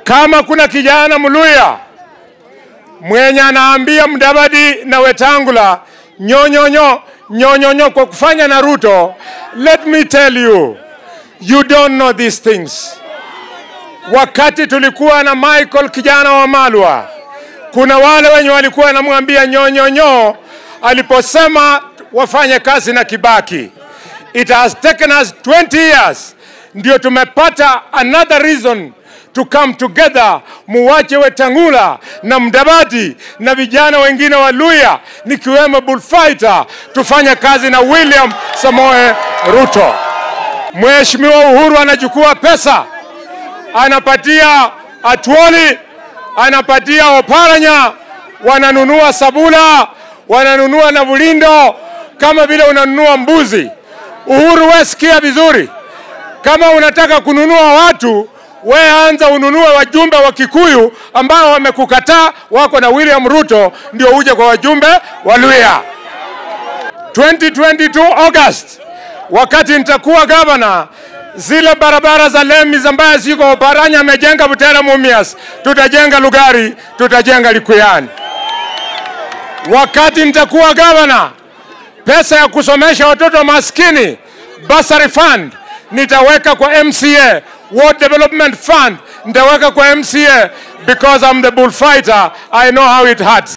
Kama kuna kijana Mluya mwenye anaambia Mudavadi na Wetangula nyonyonyo kwa kufanya na Ruto, let me tell you, you don't know these things. Wakati tulikuwa na Michael kijana wa Malwa, kuna wale wenye walikuwa wanamwambia nyonyonyo aliposema wafanye kazi na Kibaki. It has taken us 20 years ndio tumepata another reason to come together, muwache Wetangula na Mudavadi na vijana wengine wa Luya nikiwemo bullfighter, tufanye kazi na William Samoe Ruto. Mheshimiwa Uhuru anachukua pesa, anapatia Atwoli, anapatia Oparanya, wananunua Sabula, wananunua na Bulindo kama vile unanunua mbuzi. Uhuru, wewe sikia vizuri, kama unataka kununua watu, wewe anza ununue wajumbe wa Wakikuyu ambao wamekukataa, wako na William Ruto, ndio uje kwa wajumbe wa Luya. 2022 August, wakati nitakuwa governor, zile barabara za lemi ambazo ziko Oparanya amejenga Butera Mumias, tutajenga Lugari, tutajenga Likuyani. Wakati nitakuwa governor, pesa ya kusomesha watoto maskini, bursary fund, nitaweka kwa MCA, Ward Development Fund, nitaweka kwa MCA, because I'm the bullfighter, I know how it hurts.